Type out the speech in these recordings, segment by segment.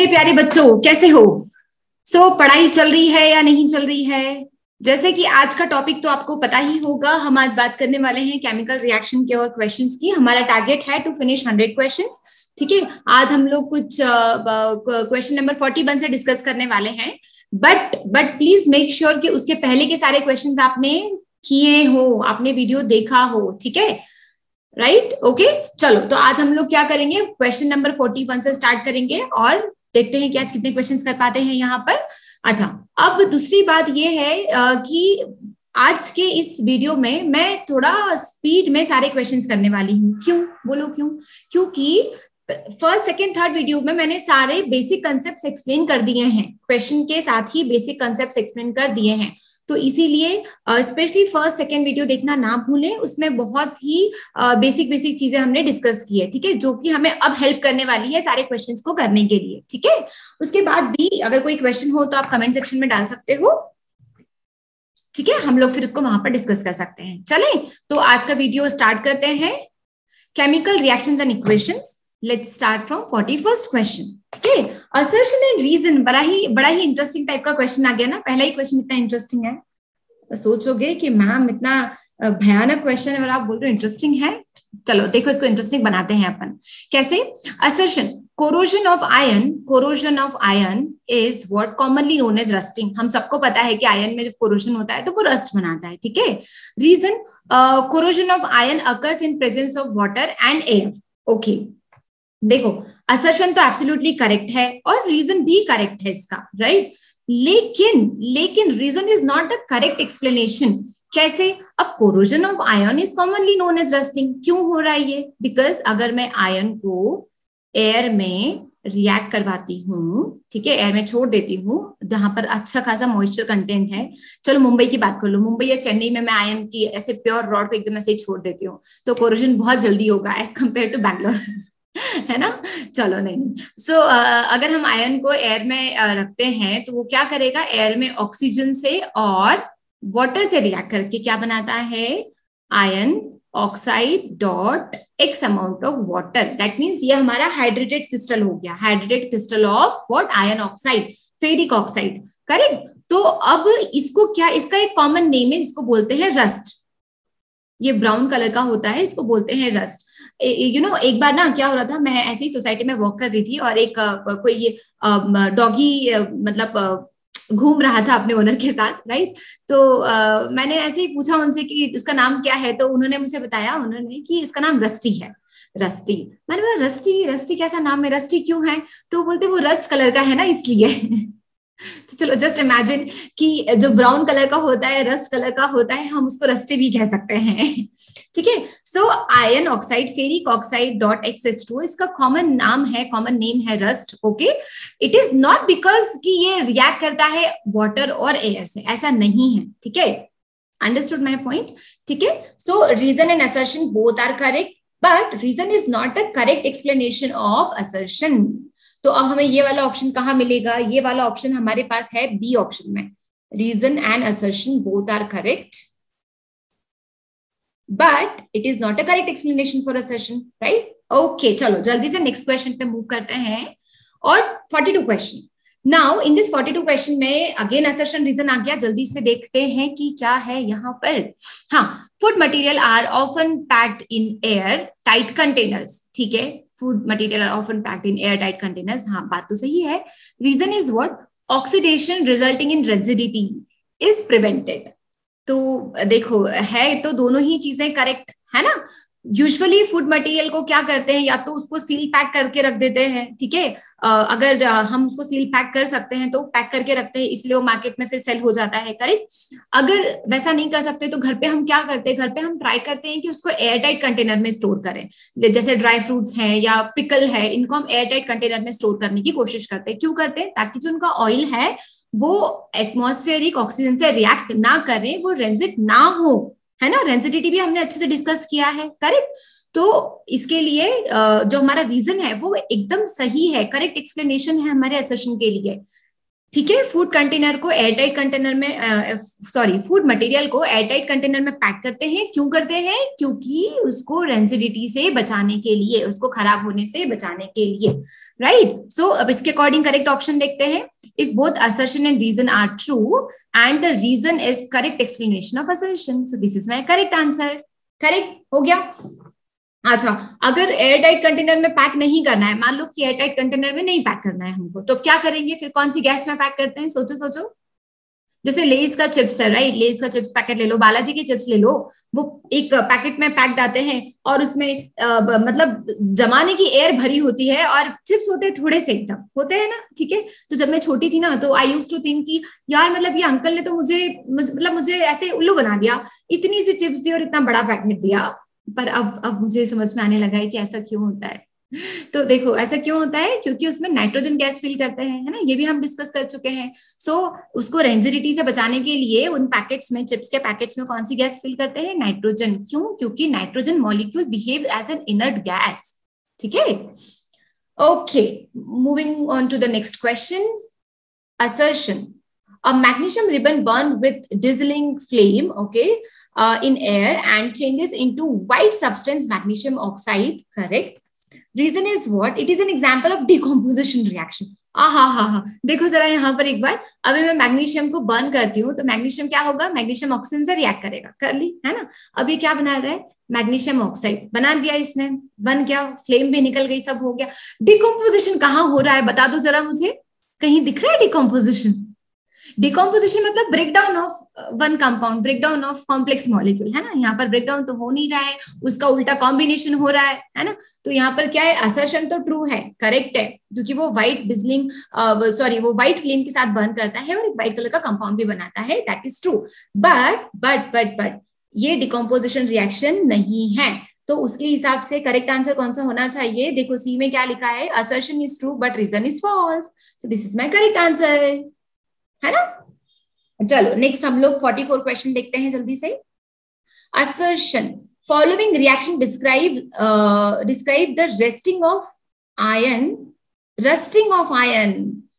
प्यारे बच्चों, कैसे हो? पढ़ाई चल रही है या नहीं चल रही है? जैसे कि आज का टॉपिक तो आपको पता ही होगा, हम आज बात करने वाले हैं केमिकल रिएक्शन के और क्वेश्चंस की। हमारा टारगेट है टू फिनिश 100 क्वेश्चंस। ठीक है, आज हम लोग कुछ क्वेश्चन नंबर 41 से डिस्कस करने वाले हैं। बट प्लीज मेक श्योर कि उसके पहले के सारे क्वेश्चंस आपने किए हो, आपने वीडियो देखा हो। ठीक है, राइट? ओके, चलो तो आज हम लोग क्या करेंगे, क्वेश्चन नंबर 41 से स्टार्ट करेंगे और देखते हैं कि आज कितने क्वेश्चंस कर पाते हैं यहाँ पर। अच्छा, अब दूसरी बात ये है कि आज के इस वीडियो में मैं थोड़ा स्पीड में सारे क्वेश्चंस करने वाली हूँ। क्यों बोलो क्यों? क्योंकि फर्स्ट सेकेंड थर्ड वीडियो में मैंने सारे बेसिक कंसेप्ट एक्सप्लेन कर दिए हैं, क्वेश्चन के साथ ही बेसिक कंसेप्ट एक्सप्लेन कर दिए हैं। तो इसीलिए स्पेशली फर्स्ट सेकेंड वीडियो देखना ना भूलें, उसमें बहुत ही बेसिक चीजें हमने डिस्कस की है। ठीक है, जो कि हमें अब हेल्प करने वाली है सारे क्वेश्चंस को करने के लिए। ठीक है, उसके बाद भी अगर कोई क्वेश्चन हो तो आप कमेंट सेक्शन में डाल सकते हो। ठीक है, हम लोग फिर उसको वहां पर डिस्कस कर सकते हैं। चलें, तो आज का वीडियो स्टार्ट करते हैं। Chemical reactions and equations. Let's start from 41st question. ठीक है, असर्शन एंड रीजन, बड़ा ही इंटरेस्टिंग टाइप का क्वेश्चन आ गया ना। पहला ही क्वेश्चन इतना इंटरेस्टिंग है, सोचोगे कि मैम इतना भयानक क्वेश्चन है और आप बोल रहे हो इंटरेस्टिंग है। चलो देखो, इसको इंटरेस्टिंग बनाते हैं अपन। कैसे? Assertion, corrosion of iron is what commonly known as rusting. हम सबको पता है कि आयरन में जब कोरोजन होता है तो वो रस्ट बनाता है। ठीक है, reason, corrosion of iron occurs in presence of water and air. Okay, देखो असर्शन तो एब्सोल्युटली करेक्ट है और रीजन भी करेक्ट है इसका, राइट? लेकिन reason is not a correct explanation. कैसे? अब corrosion of iron is commonly known as rusting. क्यों हो रहा है ये? बिकॉज अगर मैं आयरन को एयर में रिएक्ट करवाती हूँ, ठीक है, एयर में छोड़ देती हूँ जहां पर अच्छा खासा मॉइस्चर कंटेंट है। चलो मुंबई की बात कर लो, मुंबई या चेन्नई में मैं आयरन की ऐसे प्योर रॉड को एकदम ऐसे ही छोड़ देती हूँ तो कोरोजन बहुत जल्दी होगा एज कम्पेयर टू बैंगलोर। है ना? चलो नहीं। अगर हम आयरन को एयर में रखते हैं तो वो क्या करेगा, एयर में ऑक्सीजन से और वाटर से रिएक्ट करके क्या बनाता है, iron oxide dot X amount of water. That means ये हमारा हाइड्रेटेड क्रिस्टल हो गया, hydrated crystal of what, iron oxide, ferric oxide. Correct? तो अब इसको क्या, इसका एक कॉमन नेम है, इसको बोलते हैं रस्ट। ये ब्राउन कलर का होता है, इसको बोलते हैं रस्ट। एक बार ना क्या हो रहा था, मैं ऐसे ही सोसाइटी में वॉक कर रही थी और एक कोई डॉगी मतलब घूम रहा था अपने ओनर के साथ, राइट? तो मैंने ऐसे ही पूछा उनसे कि उसका नाम क्या है, तो उन्होंने मुझे बताया, उन्होंने कि इसका नाम रस्टी है। रस्टी, मैंने बोला रस्टी कैसा नाम है, रस्टी क्यों है? तो बोलते वो रस्ट कलर का है ना इसलिए। तो चलो जस्ट इमेजिन कि जो ब्राउन कलर का होता है, रस्ट कलर का होता है, हम उसको रस्टी भी कह सकते हैं। ठीक है, so iron oxide, ferric oxide dot XH2, इसका कॉमन नाम है, कॉमन नेम है rust. Okay, it is not because कि ये रिएक्ट करता है वाटर और एयर से, ऐसा नहीं है। ठीक है, अंडरस्टूड माई पॉइंट? ठीक है, so reason and assertion both are correct, but reason is not a correct explanation of assertion. तो अब हमें ये वाला ऑप्शन कहाँ मिलेगा? ये वाला ऑप्शन हमारे पास है बी ऑप्शन में, reason and assertion both are correct but it is not a correct explanation for assertion, right? Okay, चलो जल्दी से नेक्स्ट क्वेश्चन पे मूव करते हैं। और 42 question. Now in this 42 question में अगेन असर्शन रीजन आ गया। जल्दी से देखते हैं कि क्या है यहाँ पर। हाँ, food material are often packed in airtight containers. ठीक है, food material are often packed in airtight containers. हाँ, बात तो सही है। Reason is what? Oxidation resulting in rigidity is prevented. तो देखो, है तो दोनों ही चीजें करेक्ट है ना। यूजुअली फूड मटेरियल को क्या करते हैं, या तो उसको सील पैक करके रख देते हैं। ठीक है, अगर हम उसको सील पैक कर सकते हैं तो पैक करके रखते हैं, इसलिए वो मार्केट में फिर सेल हो जाता है। करेक्ट? अगर वैसा नहीं कर सकते तो घर पे हम क्या करते हैं, घर पे हम ट्राई करते हैं कि उसको एयरटाइट कंटेनर में स्टोर करें। जैसे ड्राई फ्रूट्स हैं या पिकल है, इनको हम एयरटाइट कंटेनर में स्टोर करने की कोशिश करते हैं। क्यों करते हैं? ताकि जो उनका ऑयल है वो एटमॉस्फेरिक ऑक्सीजन से रिएक्ट ना करे, वो रेंजिड ना हो, है ना। रेंजिडिटी भी हमने अच्छे से डिस्कस किया है। करेक्ट? तो इसके लिए जो हमारा रीजन है वो एकदम सही है, करेक्ट एक्सप्लेनेशन है हमारे असर्शन के लिए। ठीक है, फूड कंटेनर को एयरटाइट कंटेनर में फूड मटेरियल को एयरटाइट कंटेनर में पैक करते हैं। क्यों करते हैं? क्योंकि उसको रेंसिडिटी से बचाने के लिए, उसको खराब होने से बचाने के लिए, राइट। सो अब इसके अकॉर्डिंग करेक्ट ऑप्शन देखते हैं। If both assertion and reason are true and the reason is correct explanation of assertion, so this is my correct answer. Correct हो गया। अच्छा, अगर एयरटाइट कंटेनर में पैक नहीं करना है, मान लो कि एयरटाइट कंटेनर में नहीं पैक करना है हमको, तो क्या करेंगे फिर? कौन सी गैस में पैक करते हैं? सोचो सोचो। जैसे लेज का चिप्स है, राइट, लेज का चिप्स पैकेट ले लो, बालाजी के चिप्स ले लो, वो एक पैकेट में पैक्ड आते हैं और उसमें मतलब जमाने की एयर भरी होती है और चिप्स होते हैं थोड़े से एकदम होते हैं ना, ठीक है। तो जब मैं छोटी थी ना, तो आई यूज्ड टू थिंक कि यार मतलब ये अंकल ने तो मुझे ऐसे उल्लू बना दिया, इतनी सी चिप्स दी और इतना बड़ा पैकेट दिया। पर अब मुझे समझ में आने लगा है कि ऐसा क्यों होता है। तो देखो ऐसा क्यों होता है, क्योंकि उसमें नाइट्रोजन गैस फिल करते हैं, है ना, ये भी हम डिस्कस कर चुके हैं। सो उसको रेंजिडिटी से बचाने के लिए उन पैकेट्स में, चिप्स के पैकेट्स में कौन सी गैस फिल करते हैं? नाइट्रोजन। क्यों? क्योंकि nitrogen molecule behave as an inert gas, ठीक है। Okay, moving on to the next question. Assertion, a magnesium ribbon burned with dazzling flame, okay, in air and changes into white substance magnesium oxide, correct? Reason is what? It is an example of decomposition reaction. हा, देखो जरा यहाँ पर एक बार, अभी मैं magnesium को burn करती हूँ तो मैग्नीशियम क्या होगा? मैग्नीशियम ऑक्सीजन से रिएक्ट करेगा, कर ली, है ना। अब ये क्या बना रहा है? मैग्नीशियम ऑक्साइड बना दिया इसने, बन गया, फ्लेम भी निकल गई, सब हो गया। डिकम्पोजिशन कहाँ हो रहा है बता दो जरा मुझे, कहीं दिख रहा है डिकम्पोजिशन? डिकम्पोजिशन मतलब breakdown of one compound, breakdown of complex molecule, है ना। यहाँ पर ब्रेकडाउन तो हो नहीं रहा है, उसका उल्टा कॉम्बिनेशन हो रहा है ना। तो यहाँ पर क्या है? असर्शन तो ट्रू है, करेक्ट है, क्योंकि वो व्हाइट डिजलिंग वो व्हाइट फ्लेम के साथ बर्न करता है और एक व्हाइट कलर का कंपाउंड भी बनाता है, दैट इज ट्रू। बट ये डिकम्पोजिशन रिएक्शन नहीं है। तो उसके हिसाब से करेक्ट आंसर कौन सा होना चाहिए? देखो सी में क्या लिखा है? Assertion is true but reason is false, so this is my correct answer, है ना। चलो नेक्स्ट हम लोग 44 क्वेश्चन देखते हैं जल्दी से। Assertion, following reaction describe the rusting of iron. Rusting of iron,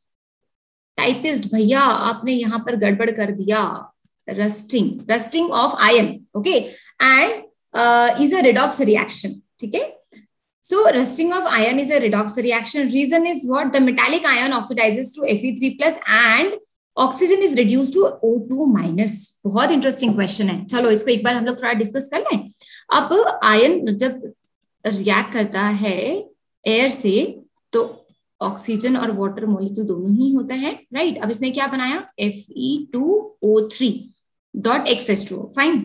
typist भैया आपने यहां पर गड़बड़ कर दिया। Rusting of iron, okay, and is a redox reaction, ठीक है। So rusting of iron is a redox reaction. Reason is what? The metallic ion oxidizes to Fe3+ and oxygen is reduce to O2 minus. बहुत interesting question है, चलो इसको एक बार हम लोग थोड़ा डिस्कस कर लें। अब आयन जब रिएक्ट करता है एयर से तो ऑक्सीजन और वाटर मॉलिक्यूल दोनों ही होता है, राइट। अब इसने क्या बनाया? Fe2O3 dot H2O, fine.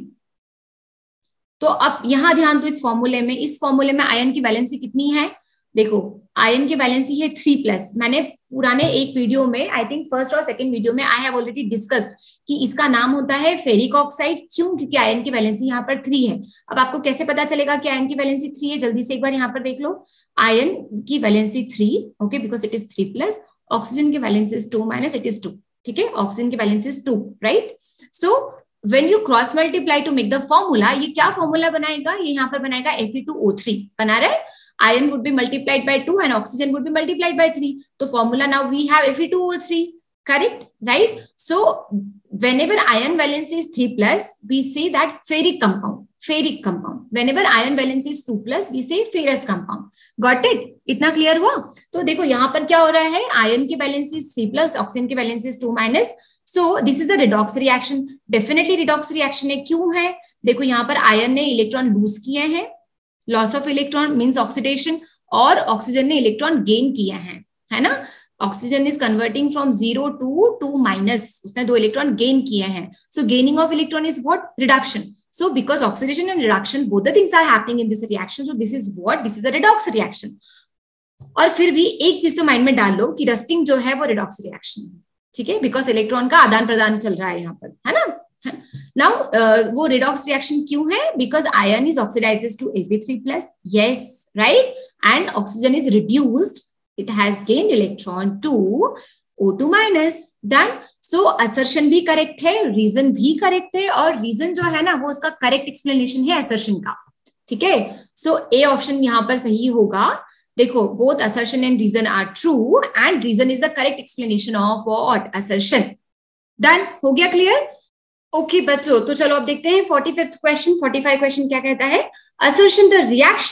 तो अब यहां ध्यान दो, इस फॉर्मूले में आयन की वैलेंसी कितनी है? देखो आयन की वैलेंसी है 3+। मैंने पुराने एक वीडियो में, आई थिंक फर्स्ट और सेकंड वीडियो में, आई हैव ऑलरेडी डिस्कस्ड कि इसका नाम होता है फेरिक ऑक्साइड। क्यों? क्योंकि आयन की वैलेंसी यहाँ पर 3 है। अब आपको कैसे पता चलेगा कि आयन की वैलेंसी 3 है? जल्दी से एक बार यहाँ पर देख लो, आयन की valency 3, okay, because it is 3+। Oxygen की वैलेंसी इज 2-, इट इज 2, ठीक है। ऑक्सीजन की valency is 2, right. So when you cross multiply to make the formula, ये क्या फॉर्मूला बनाएगा? ये यहाँ पर बनाएगा Fe2O3 बना रहा है। Iron would be multiplied by 2 and oxygen would be multiplied by 3. तो formula now we have Fe2O3, correct, right? So whenever iron valence is 3+, we say that ferric compound. Whenever iron valence is 2+, we say ferrous compound. Got it? इतना clear हुआ? तो देखो यहाँ पर क्या हो रहा है? आयन की वैलेंसी इज 3+, ऑक्सीजन की valency is 2-। So this is a redox reaction. Definitely redox reaction है। क्यों है? देखो यहाँ पर आयन ने इलेक्ट्रॉन लूज किए हैं, loss of electron means oxidation, और ऑक्सीजन ने इलेक्ट्रॉन गेन किया है ना। Oxygen is converting from 0 to 2-, उसने 2 इलेक्ट्रॉन गेन किए हैं। So gaining of electron is what? Reduction. So because oxidation and reduction, both the things are happening in this reaction, so this is what? This is a redox reaction. और फिर भी एक चीज तो mind में डाल लो कि रस्टिंग जो है वो रिडॉक्स रिएक्शन है, ठीक है, बिकॉज इलेक्ट्रॉन का आदान प्रदान चल रहा है यहाँ पर, है ना। नाउ वो रिडॉक्स रिएक्शन क्यों है? Because iron is oxidizes to Fe3+, yes, right, and oxygen is reduced, it has gained electron to O2-। Done. So assertion भी करेक्ट है, रीजन भी करेक्ट है, और रीजन जो है ना वो उसका करेक्ट एक्सप्लेनेशन है असर्शन का, ठीक है। सो ए ऑप्शन यहाँ पर सही होगा। देखो both assertion and reason are true and reason is the correct explanation of what assertion. Done? हो गया clear? ओके बच्चों, तो चलो अब देखते हैं 45th क्वेश्चन. 45 क्वेश्चन क्या कहता है? assertion the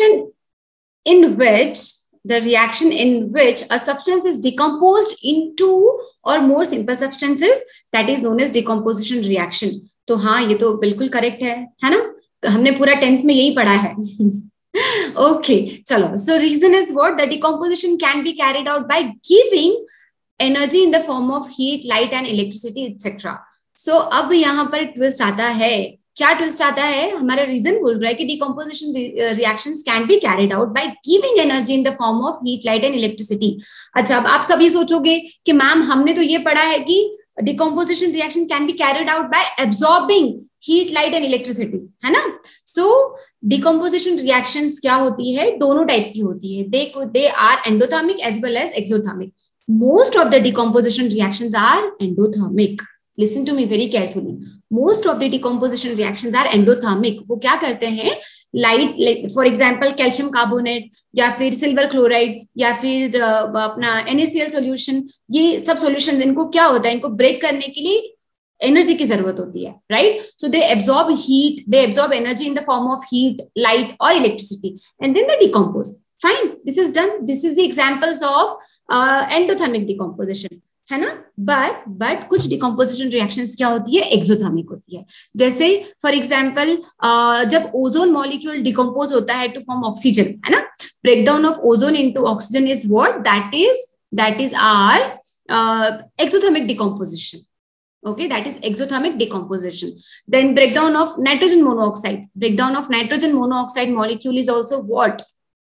reaction in which a substance is decomposed into or more simple substances, that is known as decomposition reaction. तो हाँ, ये तो बिल्कुल करेक्ट है ना? हमने पूरा 10th में यही पढ़ा है. Okay, चलो. So reason is what? The decomposition can be carried out by giving energy in the form of heat, light and electricity, etc. So अब यहाँ पर ट्विस्ट आता है. क्या ट्विस्ट आता है? हमारा रीजन बोल रहा है कि decomposition reactions can be carried out by giving energy in the form of heat, light and electricity. अच्छा, अब आप सभी सोचोगे कि मैम हमने तो ये पढ़ा है कि decomposition reaction can be carried out by absorbing heat, light and electricity, है ना? सो डिकम्पोजिशन रिएक्शंस क्या होती है? दोनों टाइप की होती है. They are endothermic as well as exothermic. Most of the decomposition reactions are endothermic. Listen to me very carefully. Most of the decomposition reactions are endothermic. वो क्या करते हैं? Light, for example calcium carbonate या फिर silver chloride या फिर अपना NaCl solution, ये सब सोल्यूशन, इनको क्या होता है? इनको ब्रेक करने के लिए एनर्जी की जरूरत होती है, right? So they absorb heat, they absorb energy in the form of heat, light और electricity and then they decompose. Fine, this is done. This is the examples of endothermic decomposition, है ना? But कुछ decomposition reactions क्या होती है? Exothermic होती है. जैसे फॉर एग्जांपल जब ओजोन मॉलिक्यूल डिकम्पोज होता है टू फॉर्म ऑक्सीजन, है ना? Breakdown of ozone into oxygen is what? That is are exothermic decomposition. Okay, that is exothermic decomposition. Then breakdown of nitrogen monoxide. Breakdown of nitrogen monoxide molecule is also what?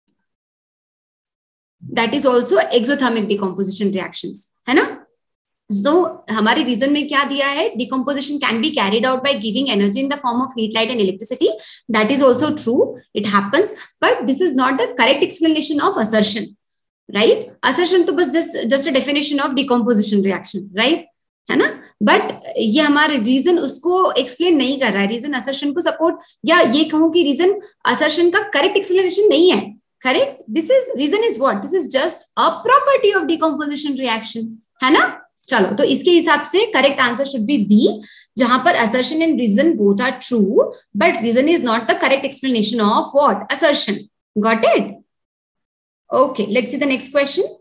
That is also exothermic decomposition reactions, है ना? So हमारे reason में क्या दिया है? Decomposition can be carried out by giving energy in the form of heat, light and electricity. That is also true. It happens, but this is not the correct explanation of assertion, right? Assertion तो बस just a definition of decomposition reaction, right? है ना? But ये हमारे reason उसको explain नहीं कर रहा है. रीजन असर्शन को सपोर्ट, या ये कहूं कि रीजन असर्शन का करेक्ट एक्सप्लेनेशन नहीं है. Correct, this is reason is what? This is just a property of decomposition reaction, है ना? चलो, तो इसके हिसाब से correct answer should be B, जहां पर assertion and reason both are true but reason is not the correct explanation of what? Assertion. Got it? Okay, let's see the next question.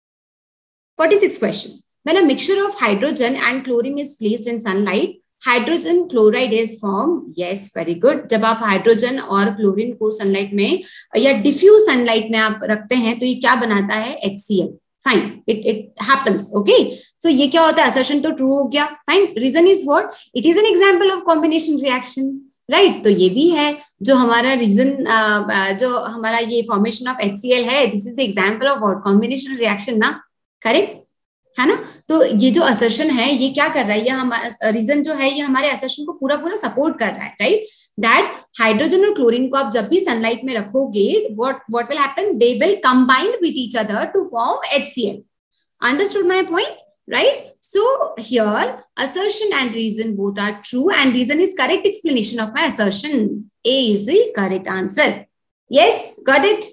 46th question. When a mixture of hydrogen and chlorine is placed in sunlight, hydrogen chloride is formed. Yes, very good. जब आप hydrogen और chlorine को sunlight में या diffuse sunlight में आप रखते हैं तो ये क्या बनाता है? HCl. Fine, it happens. Okay, so ये क्या होता है? असर्शन तो ट्रू हो गया. Fine, reason is what? It is an example of combination reaction, right? तो ये भी है जो हमारा रीजन, जो हमारा ये फॉर्मेशन ऑफ HCl है, this is example of what? Combination reaction ना? करेक्ट, है ना? तो ये जो असर्शन है ये क्या कर रहा है? ये हमारा रीजन जो है ये हमारे असर्शन को पूरा सपोर्ट कर रहा है, राइट? दैट हाइड्रोजन और क्लोरीन को आप जब भी सनलाइट में रखोगे, what will happen? They will combine with each other to form HCl. Understood my point, right? So here assertion and reason both are true and reason is correct explanation of my assertion. A is the correct answer. Yes, got it?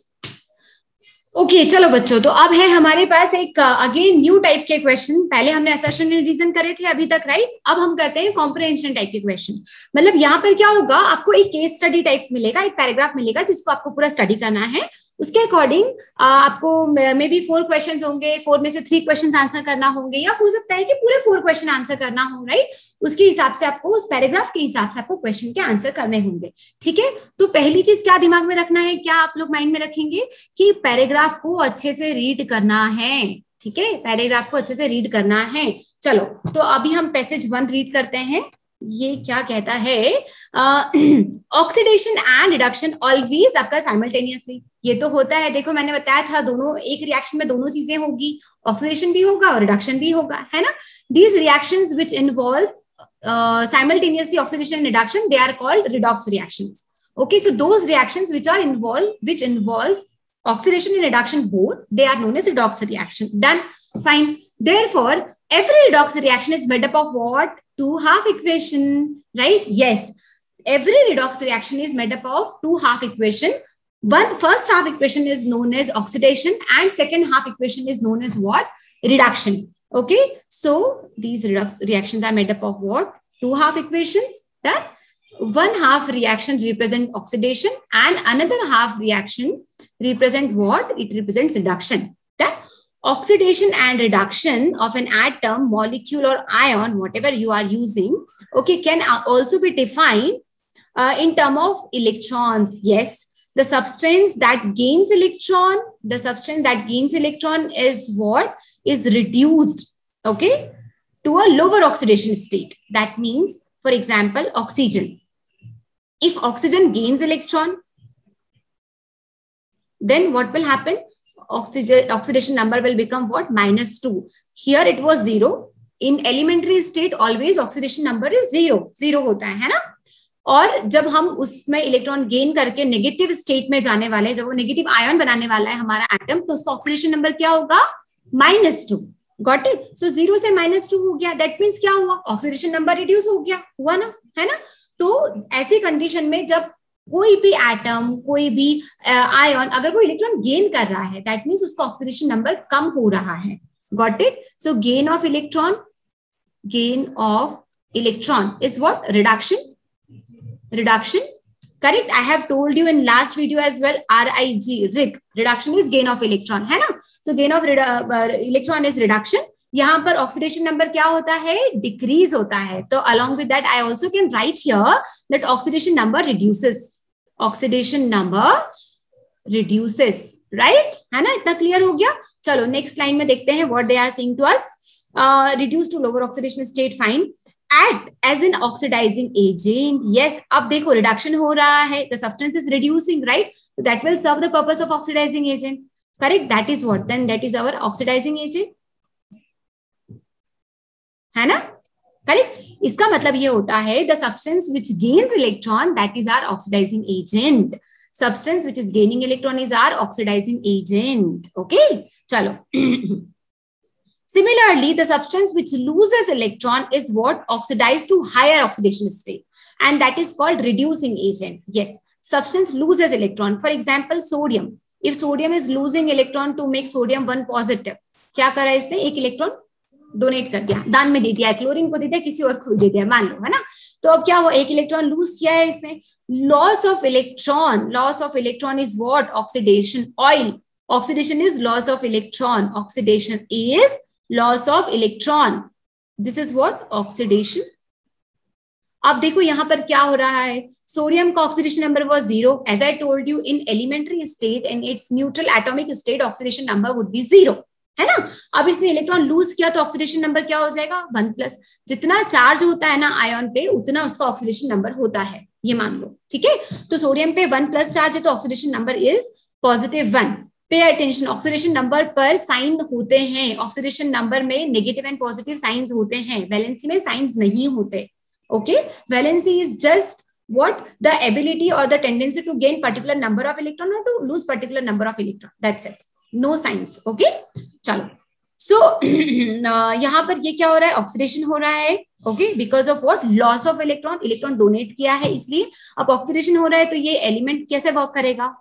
Okay, चलो बच्चों, तो अब है हमारे पास एक again new type के question. पहले हमने असर्शन एंड रीजन करे थे अभी तक, राइट? अब हम करते हैं कॉम्प्रिहेंशन टाइप के क्वेश्चन. मतलब यहाँ पर क्या होगा? आपको एक केस स्टडी टाइप मिलेगा, एक पैराग्राफ मिलेगा जिसको आपको पूरा स्टडी करना है. उसके अकॉर्डिंग आपको मे बी 4 क्वेश्चन होंगे, 4 में से 3 क्वेश्चन आंसर करना होंगे, या हो सकता है कि पूरे 4 क्वेश्चन आंसर करना हो, राइट? उसके हिसाब से आपको, उस पैराग्राफ के हिसाब से आपको क्वेश्चन के आंसर करने होंगे. ठीक है, तो पहली चीज क्या दिमाग में रखना है, क्या आप लोग माइंड में रखेंगे कि पैराग्राफ को अच्छे से रीड करना है. ठीक है, पैराग्राफ को अच्छे से रीड करना है. चलो, तो अभी हम पैसेज 1 रीड करते हैं. ये क्या कहता है? Oxidation and reduction always occur simultaneously. ये तो होता है, देखो मैंने बताया था दोनों, एक रिएक्शन में दोनों चीजें होगी, ऑक्सीडेशन भी होगा और रिडक्शन भी होगा, है ना? These reactions which involve simultaneously oxidation and reduction, they are called redox reactions. Okay, so those reactions which involve oxidation and reduction both, they are known as redox reaction. Done? Fine. Therefore, every redox reaction is made up of what? 2 half equation, right? Yes. Every redox reaction is made up of 2 half equation. One first half equation is known as oxidation and second half equation is known as what? Reduction. Okay, so these reactions are made up of what? Two half equations. That one half reaction represents oxidation and another half reaction represent what? It represents reduction. That oxidation and reduction of an atom, molecule or ion, whatever you are using, okay, can also be defined in terms of electrons. Yes, the substance that gains electron, is what? Is reduced, okay, to a lower oxidation state. That means, for example, oxygen. If oxygen gains electron, then what will happen? Oxidation number will become what? -2. Here it was 0. In elementary state, always oxidation number is 0. 0 होता है ना? और जब हम उसमें electron gain करके negative state में जाने वाले हैं, जब वो नेगेटिव आयन बनाने वाला है हमारा एटम, तो उसका ऑक्सीडेशन नंबर क्या होगा? -2. Got it? सो 0 से -2 हो गया. दैट मीन्स क्या हुआ? ऑक्सीडेशन नंबर रिड्यूस हो गया. हुआ ना? है ना? तो ऐसी कंडीशन में जब कोई भी एटम, कोई भी आयन अगर कोई इलेक्ट्रॉन गेन कर रहा है, दैट मीन्स उसका ऑक्सीडेशन नंबर कम हो रहा है. Got it? So gain of electron is what? Reduction. Correct? I have told you in last video as well. RIG. Reduction is gain of electron, है ना? So gain of electron is reduction. यहाँ पर oxidation number क्या होता है? Decrease होता है. तो along with that I also can write here that oxidation number reduces. Right? है ना? इतना क्लियर हो गया? चलो नेक्स्ट लाइन में देखते हैं what they are saying to us. Reduce to lower oxidation state. Fine. Act as an oxidizing agent. Yes, अब देखो रिडक्शन हो रहा है, the substance is reducing, right? So that will serve the purpose of oxidizing agent. Correct? That is what? Then that is our oxidizing agent. है ना? Correct? इसका मतलब ये होता है the substance which gains electron, that is our oxidizing agent. Substance which is gaining electron is our oxidizing agent. Okay? चलो. Similarly, the substance which loses electron is what? Oxidized to higher oxidation state. And that is called reducing agent. Yes, substance loses electron. For example, sodium. If sodium is losing electron to make sodium 1 positive, क्या करा इसने? एक electron donate कर दिया, दान में दे दिया, chlorine को दे दिया, किसी और को दे दिया, मान लो, है ना? तो अब क्या हुआ? एक इलेक्ट्रॉन लूज किया है इसने. Loss of electron is what? Oxidation. Oil. Oxidation is loss of electron. Oxidation is loss of electron. This is what? Oxidation. अब देखो यहां पर क्या हो रहा है? सोडियम का oxidation number was 0. As I told you, in elementary state and its neutral atomic state, oxidation number would be 0. है ना? अब इसने इलेक्ट्रॉन लूज किया तो ऑक्सीडेशन नंबर क्या हो जाएगा? 1+. जितना चार्ज होता है ना आयन पे, उतना उसका ऑक्सीडेशन नंबर होता है, ये मान लो. ठीक है? तो सोडियम पे 1+ चार्ज है तो oxidation number is +1. Pay attention, oxidation number पर साइन होते हैं. ऑक्सीडेशन नंबर में नेगेटिव एंड पॉजिटिव साइंस होते हैं, वैलेंसी में साइंस नहीं होते. Okay? Valency is just what? The ability और the tendency to gain particular number of electron और to lose particular number of electron. That's it. No signs. Okay? चलो. So यहाँ पर ये क्या हो रहा है? ऑक्सीडेशन हो रहा है. Okay? Because of what? Loss of electron donate किया है इसलिए. अब ऑक्सीडेशन हो रहा है तो ये एलिमेंट कैसे वर्क करेगा?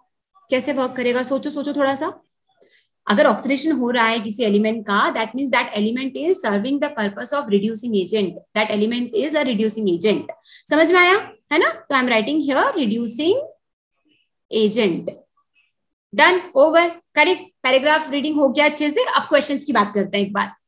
सोचो थोड़ा सा. अगर ऑक्सीडेशन हो रहा है किसी एलिमेंट का, that means that element is serving the purpose of reducing agent. That element is a reducing agent. समझ में आया? है ना? तो I am writing here reducing agent. Done. Over. Correct. Paragraph reading हो गया अच्छे से. अब क्वेश्चंस की बात करते हैं एक बार.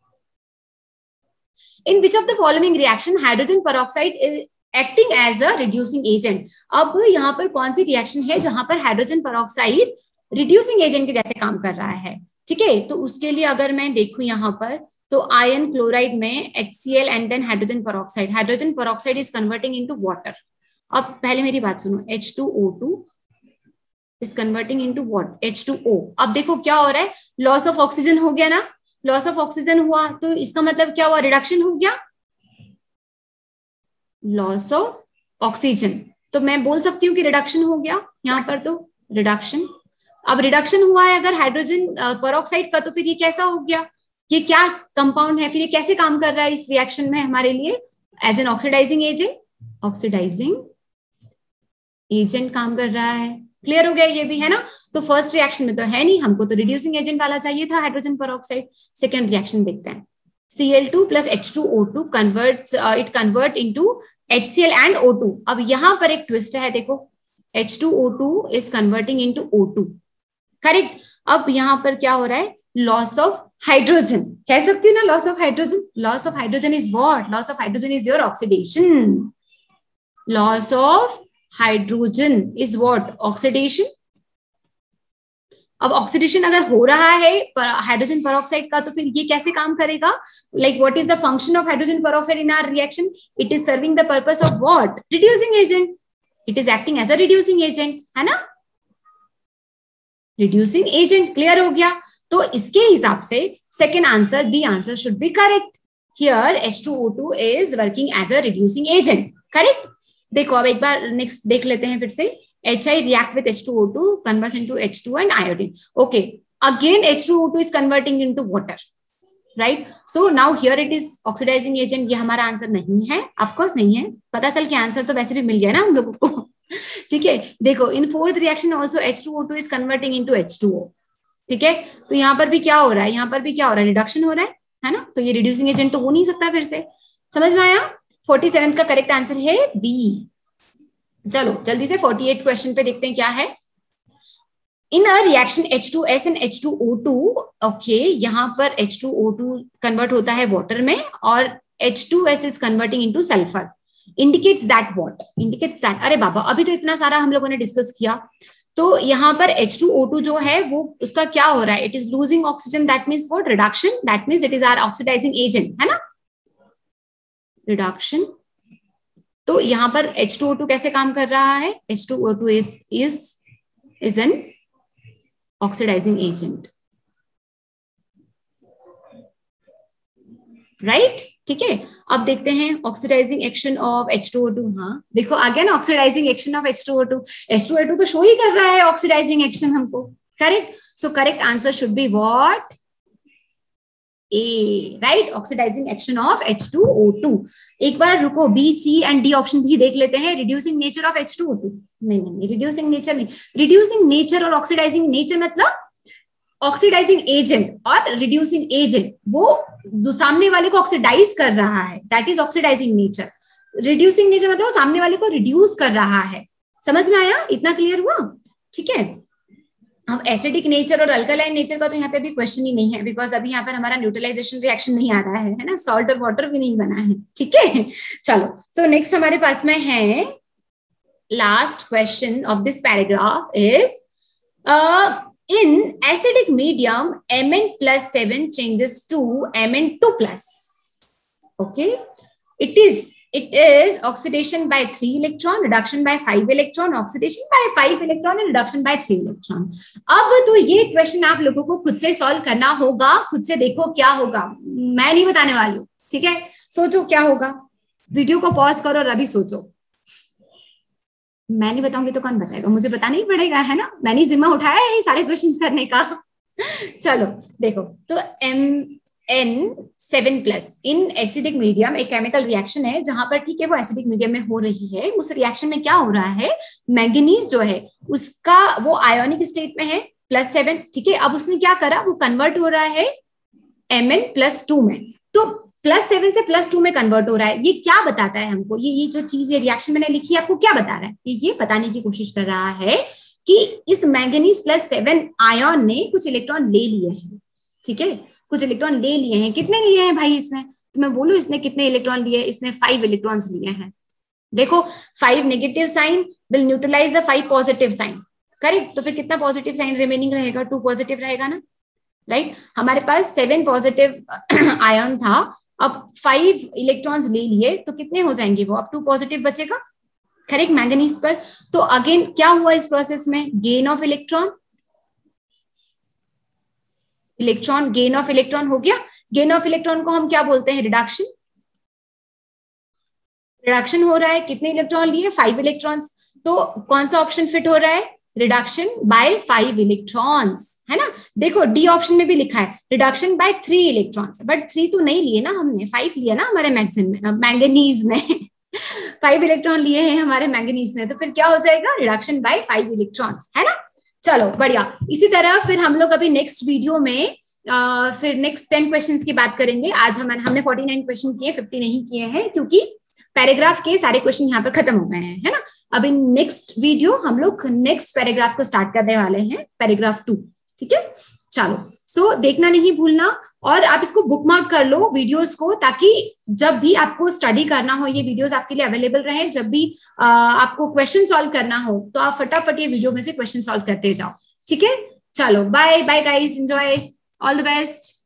In which of the following reaction hydrogen peroxide is acting as a reducing agent? अब यहाँ पर कौन सी रिएक्शन है जहां पर हाइड्रोजन पेरोक्साइड रिड्यूसिंग एजेंट के जैसे काम कर रहा है? ठीक है? तो उसके लिए अगर मैं देखूं यहाँ पर, तो आयन क्लोराइड में HCl and then hydrogen peroxide is converting into water. अब पहले मेरी बात सुनो. H2O2 is converting into what? H2O. अब देखो क्या हो रहा है? लॉस ऑफ ऑक्सीजन हो गया ना? लॉस ऑफ ऑक्सीजन हुआ तो इसका मतलब क्या हुआ? रिडक्शन हो गया. लॉस ऑफ ऑक्सीजन, तो मैं बोल सकती हूँ कि रिडक्शन हो गया यहाँ पर. तो रिडक्शन. अब रिडक्शन हुआ है अगर हाइड्रोजन पेरोक्साइड का, तो फिर ये कैसा हो गया? ये क्या कंपाउंड है? फिर ये कैसे काम कर रहा है इस रिएक्शन में हमारे लिए? As an oxidizing agent. Oxidizing agent काम कर रहा है. क्लियर हो गया ये भी, है ना। तो फर्स्ट रिएक्शन में तो है नहीं, हमको तो रिड्यूसिंग एजेंट वाला चाहिए था, हाइड्रोजन पेरोक्साइड। सेकेंड रिएक्शन देखते हैं, Cl2 plus H2O2 it convert into HCl and O2। अब यहां पर एक ट्विस्ट है, देखो H2O2 is converting into O2, correct. अब यहां पर क्या हो रहा है, लॉस ऑफ हाइड्रोजन, कह सकती हूँ ना, loss of hydrogen. Loss of hydrogen is what, loss of hydrogen is your oxidation. Loss of hydrogen is what, oxidation. अब ऑक्सीडेशन अगर हो रहा है हाइड्रोजन पेरोक्साइड का, तो फिर ये कैसे काम करेगा, like what is the function of hydrogen peroxide in our reaction, it is serving the purpose of what, reducing agent. It is acting as a reducing agent, है ना, रिड्यूसिंग एजेंट। क्लियर हो गया। तो इसके हिसाब से second answer, B answer should be correct. Here H2O2 is working as a reducing agent, correct. देखो अब एक बार नेक्स्ट देख लेते हैं फिर से, HI react with H2O2 converts into H2 and iodine. Okay, again H2O2 is converting into water, right? So now here it is oxidizing agent। ये हमारा आंसर नहीं है, ऑफ कोर्स नहीं है, पता चल के आंसर तो वैसे भी मिल गया ना हम लोगों को। ठीक है, देखो in fourth reaction also H2O2 is converting into H2O। ठीक है, तो यहाँ पर भी क्या हो रहा है, यहाँ पर भी क्या हो रहा है, रिडक्शन हो रहा है ना। तो ये रिड्यूसिंग एजेंट तो हो नहीं सकता। फिर से समझ में आया। 47 का करेक्ट आंसर है बी। चलो जल्दी से 48 क्वेश्चन पे देखते हैं क्या है। In a reaction H2S and H2O2, okay, यहाँ पर H2O2 कन्वर्ट होता है वाटर में और H2S is converting into sulphur. Indicates that what, indicates that, अरे बाबा अभी तो इतना सारा हम लोगों ने डिस्कस किया। तो यहाँ पर H2O2 जो है वो उसका क्या हो रहा है, it is losing oxygen, that means what, reduction, that means it is our oxidizing agent, है ना, रिडक्शन। तो यहां पर H2O2 कैसे काम कर रहा है, H2O2 is an oxidizing agent, right. ठीक है, अब देखते हैं ऑक्सीडाइजिंग एक्शन ऑफ H2O2। हाँ देखो आ गया ना, oxidising action of H2O2। H2O2 तो शो ही कर रहा है ऑक्सीडाइजिंग एक्शन हमको, correct. So correct answer should be what, A, right, oxidizing action of H2O2। एक बार रुको, B, C and D option भी देख लेते हैं। रिड्यूसिंग नेचर ऑफ H2O2, नहीं, रिड्यूसिंग नेचर नहीं, रिड्यूसिंग नेचर और ऑक्सीडाइजिंग नेचर मतलब ऑक्सीडाइजिंग एजेंट और रिड्यूसिंग एजेंट, वो सामने वाले को ऑक्सीडाइज कर रहा है, that is oxidizing nature. Reducing nature मतलब सामने वाले को रिड्यूस कर रहा है। समझ में आया, इतना क्लियर हुआ। ठीक है, अब एसिडिक नेचर और अल्कलाइन नेचर का तो यहाँ पे भी क्वेश्चन ही नहीं है, बिकॉज अभी यहाँ पर हमारा न्यूट्रलाइजेशन रिएक्शन नहीं आ रहा है ना, सॉल्ट और वाटर भी नहीं बना है। ठीक है, चलो सो नेक्स्ट हमारे पास में है last question of this paragraph is in acidic medium Mn+7 changes to Mn2+. Okay, it is oxidation by 3 electron, reduction by 5 electron, oxidation by 5 electron and reduction by 3 electron। अब तो ये question आप लोगों को खुद से सॉल्व करना होगा, खुद से देखो क्या होगा, मैं नहीं बताने वाली हूँ। ठीक है, सोचो क्या होगा, वीडियो को पॉज करो और अभी सोचो। मैं नहीं बताऊंगी तो कौन बताएगा, मुझे बताना ही पड़ेगा, है ना, मैंने जिम्मा उठाया है सारे क्वेश्चंस करने का। चलो देखो, तो Mn7+ इन एसिडिक मीडियम एक केमिकल रिएक्शन है जहां पर, ठीक है, वो एसिडिक मीडियम में हो रही है। उस रिएक्शन में क्या हो रहा है, मैंगनीज जो है उसका वो आयोनिक स्टेट में है +7। ठीक है, अब उसने क्या करा, वो कन्वर्ट हो रहा है Mn+2 में, तो +7 से +2 में कन्वर्ट हो रहा है। ये क्या बताता है हमको, ये जो चीज, ये रिएक्शन मैंने लिखी है, आपको क्या बता रहा है, ये बताने की कोशिश कर रहा है कि इस मैंगनीज +7 आयन ने कुछ इलेक्ट्रॉन ले लिए हैं। ठीक है, कुछ इलेक्ट्रॉन ले लिए हैं, कितने लिए हैं भाई इसने, तो मैं बोलूं इसने कितने इलेक्ट्रॉन लिए, इसने 5 इलेक्ट्रॉन्स लिए हैं। देखो 5 negative sign will neutralize the 5 positive sign, correct. तो फिर कितना पॉजिटिव साइन रिमेनिंग रहेगा, 2 पॉजिटिव रहेगा ना, राइट। हमारे पास 7 पॉजिटिव आयन था, अब 5 इलेक्ट्रॉन्स ले लिए तो कितने हो जाएंगे वो, अब 2 पॉजिटिव बचेगा, करेक्ट, मैंगनीज पर। तो अगेन क्या हुआ इस प्रोसेस में, gain of electron, gain of electron हो गया। गेन ऑफ इलेक्ट्रॉन को हम क्या बोलते हैं, रिडक्शन। रिडक्शन हो रहा है, कितने इलेक्ट्रॉन लिए, 5 इलेक्ट्रॉन्स। तो कौन सा ऑप्शन फिट हो रहा है, रिडक्शन बाय 5 इलेक्ट्रॉन्स, है ना। देखो डी ऑप्शन में भी लिखा है रिडक्शन बाय 3 इलेक्ट्रॉन्स, बट 3 तो नहीं लिए ना हमने, 5 लिया ना हमारे मैंगनीज ने। 5 इलेक्ट्रॉन लिए हैं हमारे मैंगनीज ने, तो फिर क्या हो जाएगा, रिडक्शन बाय 5 इलेक्ट्रॉन्स, है ना। चलो बढ़िया। इसी तरह फिर हम लोग अभी नेक्स्ट वीडियो में फिर नेक्स्ट 10 क्वेश्चंस की बात करेंगे। आज हमने 49 क्वेश्चन किए, 50 नहीं किए हैं, क्योंकि पैराग्राफ के सारे क्वेश्चन यहाँ पर खत्म हो गए हैं, है ना। अभी नेक्स्ट वीडियो हम लोग नेक्स्ट पैराग्राफ को स्टार्ट करने वाले हैं, पैराग्राफ 2, ठीक है। चलो, सो देखना नहीं भूलना, और आप इसको बुकमार्क कर लो वीडियोस को, ताकि जब भी आपको स्टडी करना हो ये वीडियोस आपके लिए अवेलेबल रहे। जब भी आपको क्वेश्चन सॉल्व करना हो तो आप फटाफट ये वीडियो में से क्वेश्चन सॉल्व करते जाओ, ठीक है। चलो bye bye guys, enjoy, all the best.